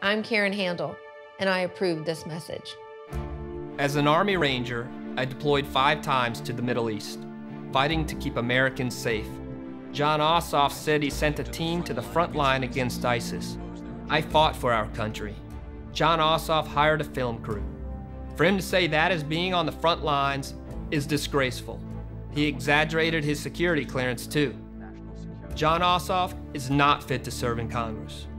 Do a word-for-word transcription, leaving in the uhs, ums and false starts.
I'm Karen Handel, and I approve this message. As an Army Ranger, I deployed five times to the Middle East, fighting to keep Americans safe. John Ossoff said he sent a team to the front line against ISIS. I fought for our country. John Ossoff hired a film crew. For him to say that as being on the front lines is disgraceful. He exaggerated his security clearance too. John Ossoff is not fit to serve in Congress.